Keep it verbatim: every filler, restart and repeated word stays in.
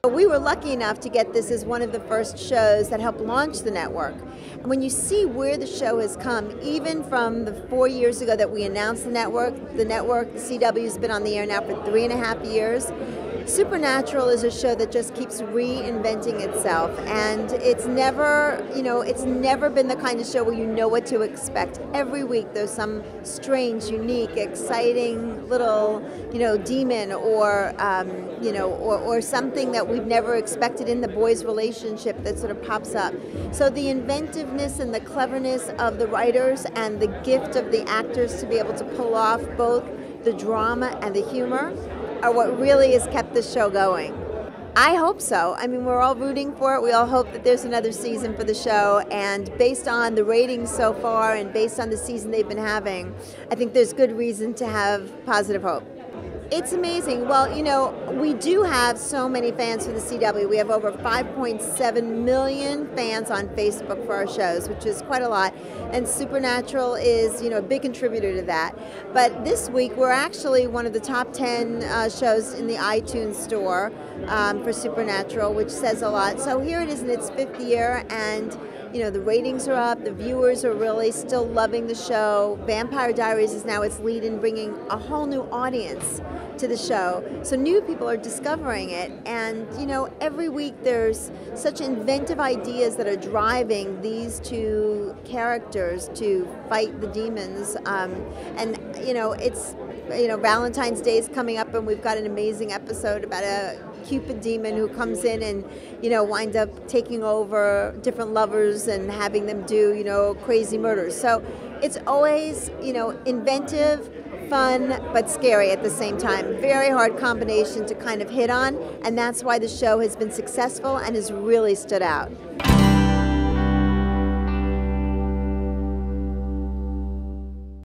We were lucky enough to get this as one of the first shows that helped launch the network. And when you see where the show has come, even from the four years ago that we announced the network, the network, the C W, has been on the air now for three and a half years. Supernatural is a show that just keeps reinventing itself, and it's never, you know, it's never been the kind of show where you know what to expect. Every week there's some strange, unique, exciting little, you know, demon or, um, you know, or, or something that we've never expected in the boys' relationship that sort of pops up. So the inventiveness and the cleverness of the writers and the gift of the actors to be able to pull off both the drama and the humor are what really has kept this show going. I hope so. I mean, we're all rooting for it. We all hope that there's another season for the show, and based on the ratings so far and based on the season they've been having, I think there's good reason to have positive hope. It's amazing. Well, you know, we do have so many fans for the C W. We have over five point seven million fans on Facebook for our shows, which is quite a lot. And Supernatural is, you know, a big contributor to that. But this week, we're actually one of the top ten uh, shows in the iTunes store um, for Supernatural, which says a lot. So here it is in its fifth year, and you know, the ratings are up, the viewers are really still loving the show. Vampire Diaries is now its lead in bringing a whole new audience to the show. So new people are discovering it, and you know, every week there's such inventive ideas that are driving these two characters to fight the demons. Um, and you know, it's, you know, Valentine's Day is coming up, and we've got an amazing episode about a Cupid demon who comes in and, you know, winds up taking over different lovers and having them do, you know, crazy murders. So it's always, you know, inventive, fun, but scary at the same time. Very hard combination to kind of hit on, and that's why the show has been successful and has really stood out.